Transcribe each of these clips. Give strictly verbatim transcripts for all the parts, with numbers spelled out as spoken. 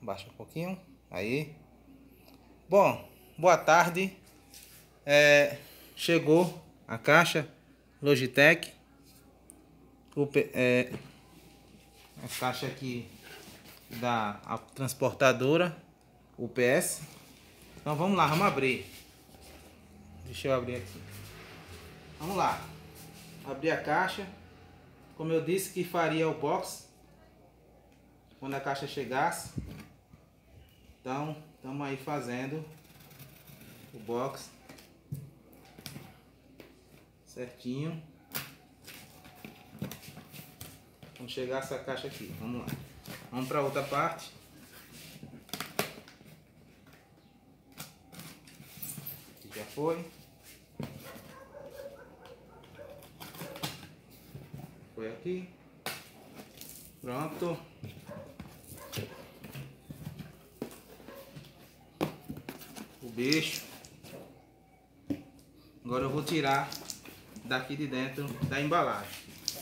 Baixa um pouquinho. Aí. Bom, boa tarde. É, chegou a caixa Logitech. O, é, a caixa aqui da a transportadora U P S. Então vamos lá, vamos abrir. Deixa eu abrir aqui. Vamos lá. Abrir a caixa. Como eu disse que faria o box quando a caixa chegasse. Então, estamos aí fazendo o box certinho. Quando chegar essa caixa aqui, vamos lá. Vamos para outra parte. Aqui já foi. Foi aqui. Pronto. O bicho. Agora eu vou tirar daqui de dentro da embalagem.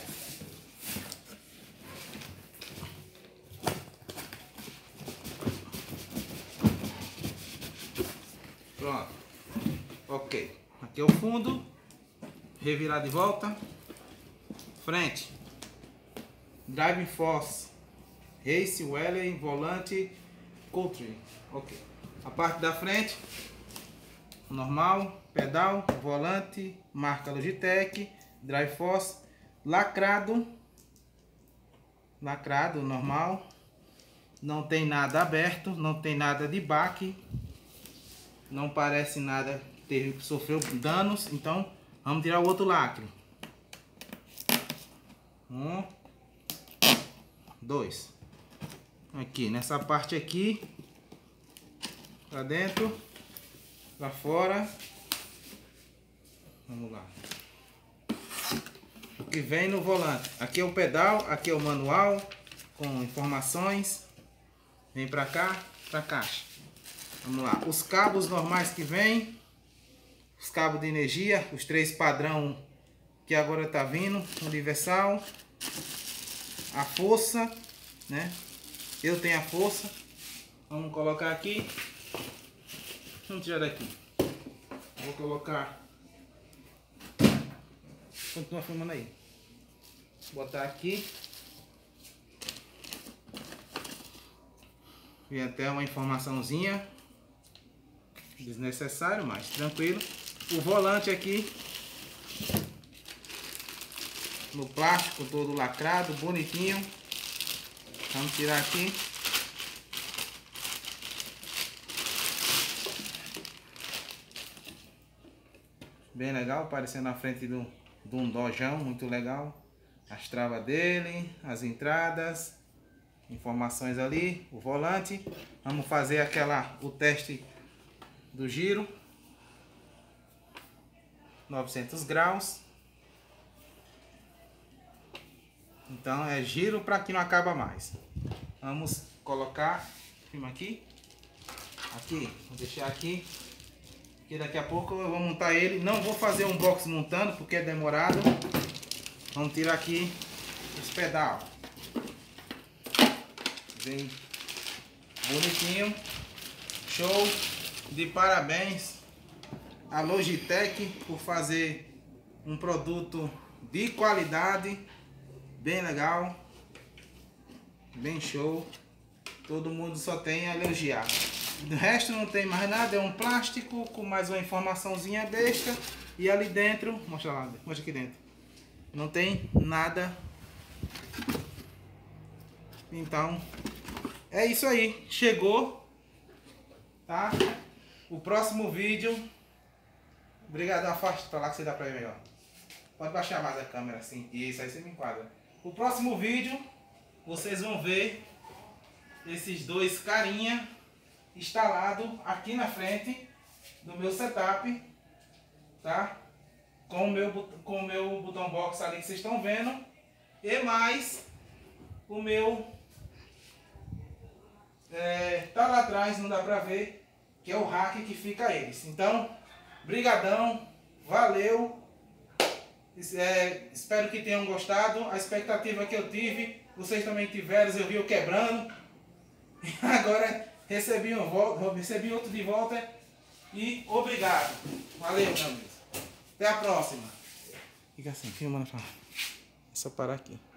Pronto. Ok. Aqui é o fundo. Revirar de volta. Frente. Driving Force. Race, Weller, volante, Country. Ok. A parte da frente. Normal. Pedal, volante, marca Logitech, Drive Force, lacrado, lacrado, normal, não tem nada aberto, não tem nada de baque, não parece nada ter sofreu danos, então vamos tirar o outro lacre. Um, dois. Aqui, nessa parte aqui, pra dentro, pra fora. Vamos lá. O que vem no volante. Aqui é o pedal, aqui é o manual com informações. Vem pra cá, pra caixa. Vamos lá. Os cabos normais que vem. Os cabos de energia, os três padrão que agora tá vindo, universal. A força, né? Eu tenho a força. Vamos colocar aqui. Vamos tirar daqui. Vou colocar. Continua filmando aí. Vou botar aqui. Vem até uma informaçãozinha. Desnecessário, mas tranquilo. O volante aqui. No plástico todo lacrado, bonitinho. Vamos tirar aqui. Bem legal, aparecendo na frente do de um dojão, muito legal. As travas dele, as entradas, informações ali, o volante. Vamos fazer aquela o teste do giro, novecentos graus. Então é giro para que não acaba mais. Vamos colocar, filma aqui, aqui, vou deixar aqui. Que daqui a pouco eu vou montar ele. Não vou fazer um box montando porque é demorado. Vamos tirar aqui os pedal. Bem bonitinho. Show. De parabéns a Logitech por fazer um produto de qualidade. Bem legal. Bem show. Todo mundo só tem a elogiar. Do resto não tem mais nada, é um plástico com mais uma informaçãozinha besta. E ali dentro, mostra lá, mostra aqui dentro. Não tem nada. Então, é isso aí. Chegou, tá? O próximo vídeo. Obrigado, afasta pra lá que você dá pra ver melhor. Pode baixar mais a câmera assim. Isso, aí você me enquadra. O próximo vídeo, vocês vão ver esses dois carinha instalado aqui na frente do meu setup, tá? Com o meu, com o meu botão box ali que vocês estão vendo. E mais o meu é, tá lá atrás, não dá pra ver, que é o rack que fica eles. Então, brigadão, valeu. É, espero que tenham gostado. A expectativa que eu tive, vocês também tiveram, eu vi eu quebrando. agora recebi, um volta, recebi outro de volta e obrigado. Valeu, meu amigo. Até a próxima. Fica assim, filma na frente. É só parar aqui.